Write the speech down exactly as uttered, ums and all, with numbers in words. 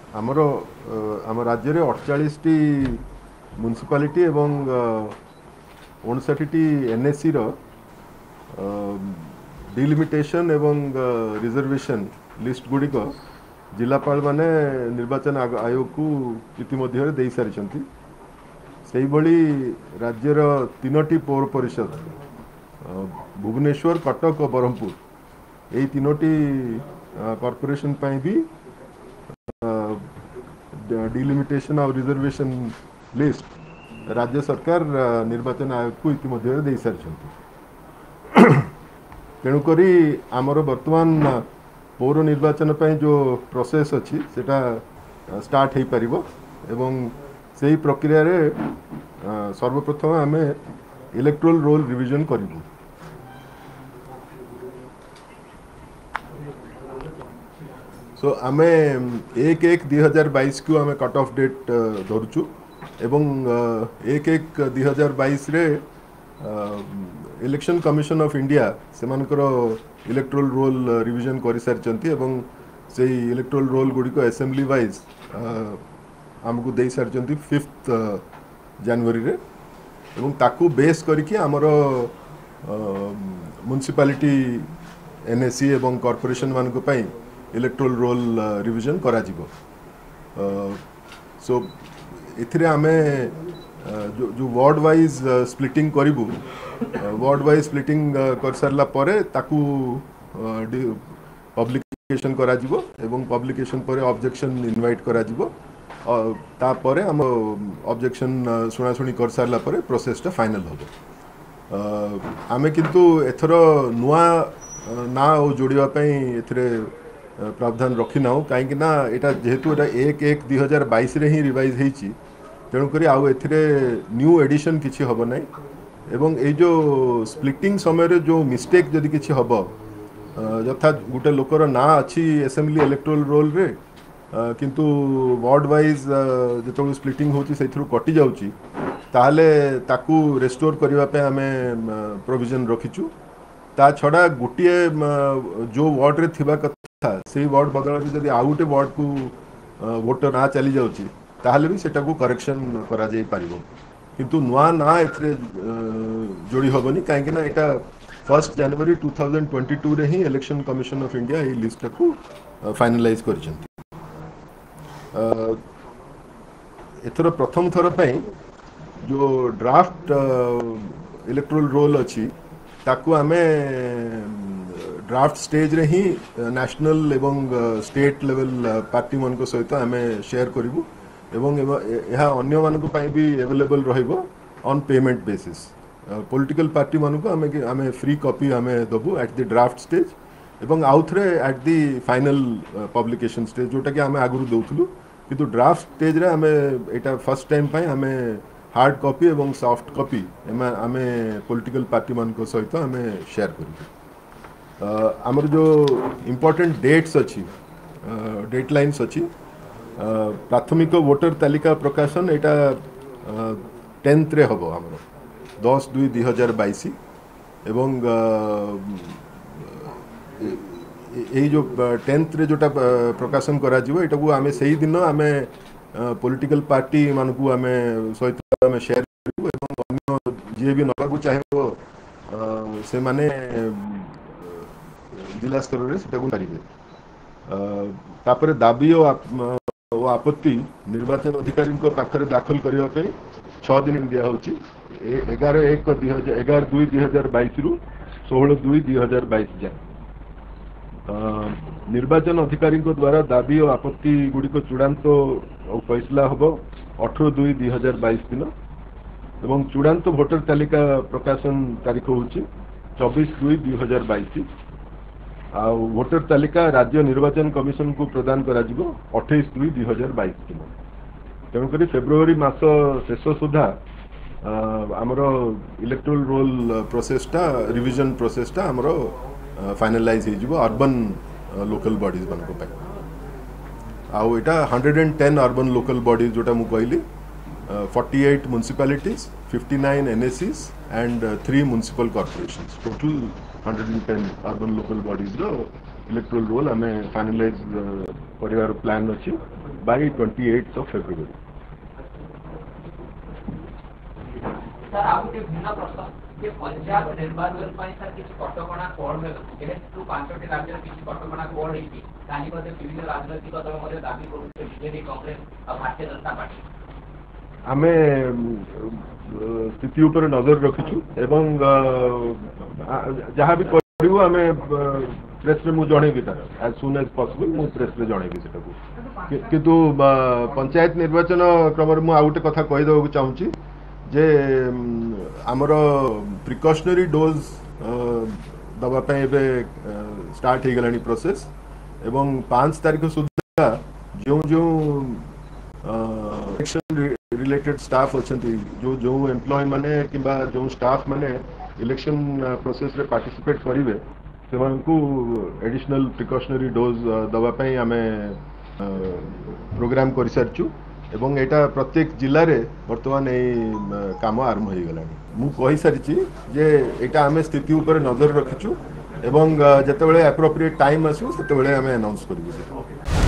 आमर आम राज्य में अड़चाश टी म्युनिसिपालिटी एवं उनसठ टी एनएससी रो डिलिमिटेशन एवं रिजर्वेशन लिस्ट गुड़िक जिलापाल माने निर्वाचन आयोग को इतिमध्य दे सारी से भली राज्यर तीनोटी पौर परिषद भुवनेश्वर कटक और ब्रह्मपुर यही तीनोटी कॉर्पोरेशन भी डिलिमिटेशन और रिजर्वेशन लिस्ट राज्य सरकार निर्वाचन आयोग को इतिमध्य दे सारी तेणुक आमर बर्तमान पौर निर्वाचन पे जो प्रोसेस अच्छी सेटा स्टार्ट हो पार एवं से ही प्रक्रिया रे सर्वप्रथम आम इलेक्ट्रोल रोल रिविजन करूँ। सो आम एक एक दुई हजार बैश को आम कट ऑफ डेट धरुचु एवं एक एक दुई हजार बैश इलेक्शन कमिशन ऑफ इंडिया से इलेक्ट्रोल रोल रिविजन कर सारी एवं से इलेक्ट्रोल रोल गुड़ी को असेंबली वाइज आमको दे सारी फिफ्थ जनवरी रे एवं ताकू बेस करके आमर म्युनिसिपालिटी एनएससी एवं कॉर्पोरेशन मान को इलेक्ट्रोल रोल रिविजन करा जिवो। सो इथिरे आमे जो जो वार्ड वाइज स्प्लिटिंग करिवु वार्ड वाइज स्प्लिटिंग कर सारला परे ताकू पब्लिकेशन करा जिवो एवं पब्लिकेशन परे ऑब्जेक्शन इनवाइट करा जिवो और ता परे हम ऑब्जेक्शन सुना सुनी कर सारला परे प्रोसेस टा फाइनल होबो। आमे किंतु एथरो नुआ ना जोड़िया पई एथरे प्रावधान रखी ना कहीं ना यहाँ जेहेतु एटा एक एक दुई हजार बैश ही रिवाइज होती तेणुक आउ एथिरे न्यू एडिशन किसी हम ना एवं ये जो स्प्लिटिंग समय जो मिस्टेक जदि किसी हम यथा गोटे लोकर ना अच्छी असेंबली इलेक्ट्रोल रोल रे किंतु वार्ड वाइज जो स्प्लिटिंग होती से कटि जाऊँगी ताहले ताकू रेस्टोर करने आम प्रोविजन रखीचु। ता छड़ा गोटे जो वार्ड रे थिबा कथा से वार्ड बदल जब आउ गोटे वार्ड को वोटर ना चली जाऊँगी ताहले भी सेटा को करेक्शन करा जाई पारिबो किंतु नुआ ना एथरे जोड़ी हबनी कहीं ना यहाँ first January two thousand twenty two रे ही इलेक्शन कमिशन ऑफ इंडिया ये लिस्ट को फाइनलाइज कर एथर प्रथम थर पे जो ड्राफ्ट इलेक्ट्रोल रोल अच्छी ताकू आमे ड्राफ्ट स्टेज रे ही नेशनल एवं स्टेट लेवल पार्टी मान को सहित आमे शेयर करिवु एवं यह अन्य मान को भी अवेलेबल रहिबो on payment basis political party मान को आमे आमे फ्री कॉपी आमे दबु एट द ड्राफ्ट स्टेज एवं आउथरे at the final publication stage जोटा कि आमे आगुरु दउथलु किंतु ड्राफ्ट स्टेज रे आमे एटा फर्स्ट टाइम पई आमे हार्ड कॉपी एवं सॉफ्ट कॉपी आमे पॉलिटिकल पार्टी मान को सहित आमे शेयर करू। आमर जो इम्पोर्टेंट डेट्स अच्छी डेट लाइन्स अच्छी प्राथमिक वोटर तालिका प्रकाशन यहाँ टेन्थ रे हम आम दस दुई दुई हजार बैश एवं यही जो टेन्थ रे जोटा प्रकाशन करा जीवो एटा को आमे सही दिन आमे पॉलिटिकल पार्टी मान को आमे सहित आमे शेयर करू एवं अन्य जे भी नबा को चाहे से माने जिला स्तर में सेटा को पारिबे दाबी और आपत्ति निर्वाचन अधिकारी पाखरे दाखल करने छः दिन दिया होची एगार एक दुई हजार एगार दुई दुई हजार बैश रु षोह दुई दुई हजार बैश जाए निर्वाचन अधिकारी द्वारा दाबी और आपत्ति गुड़िक चूड़ांत फैसला हम अठर दुई दुई हजार बैश दिन एवं चूड़ांत भोटर तालिका प्रकाशन तारीख हूँ चौबीस दुई दुई हजार बैश आ वोटर तालिका राज्य निर्वाचन कमिशन को प्रदान करा जिवो अट्ठाईस दुई दुई हजार बैश दिन तेणुक फेब्रुआरी मास शेष सुधा आमर इलेक्ट्रोल रोल प्रोसेसटा रिविजन प्रोसेसटा आमर फाइनलाइज हो अर्बन लोकल बॉडीज मान आउ यहाँ hundred and ten urban local bodies जोटा मु कहली forty eight municipalities fifty nine NSCs and three municipal corporations total hundred and ten urban local bodies रो इलेक्ट्रोल रोल आम फाइनलाइज परिवार प्लान अच्छी by twenty eight of February. Sir आप के भिन्न प्रश्न के पंचायत निर्वाचन ପାଇଁ सर किछि कटकणा कोड जेहेतु पांचटी राज्य किछि कटकणा कोड हेछि तानि मध्ये विभिन्न राजनीतिक दल मध्ये दाबी करूचे बीजेपी कांग्रेस और भारतीय जनता पार्टी आमे स्थिति ऊपर नजर रखिछु एवं जहाँ भी करिवो आमे प्रेस रे मु जणेबी तार एज सून एज पॉसिबल मु प्रेस रे जणेबी सेटा को किंतु पंचायत निर्वाचन क्रम रे मु आ गोटे कथा कहि देबो चाहूची जे आमर प्रिकॉशनरी डोज दबा पे एबे स्टार्ट हो गलानी प्रोसेस एवं पाँच तारीख सुधा जो जो इलेक्शन रिलेटेड स्टाफ अच्छी जो जो एम्प्लॉय माने किंबा जो स्टाफ माने इलेक्शन प्रोसेस रे पार्टिसिपेट करिवे सेमानकु एडिशनल प्रिकॉशनरी डोज दबा पे आमे प्रोग्राम कर सारचु एवं एटा प्रत्येक जिले रे वर्तमान ए काम आरंभ हो गलानी। मु कहि सारिछि जे एटा आमे स्थिति ऊपर नजर रखिछु एवं जेतेबेले एप्रोप्रिएट टाइम आसु सेतेबेले आमे अनाउंस करिबु।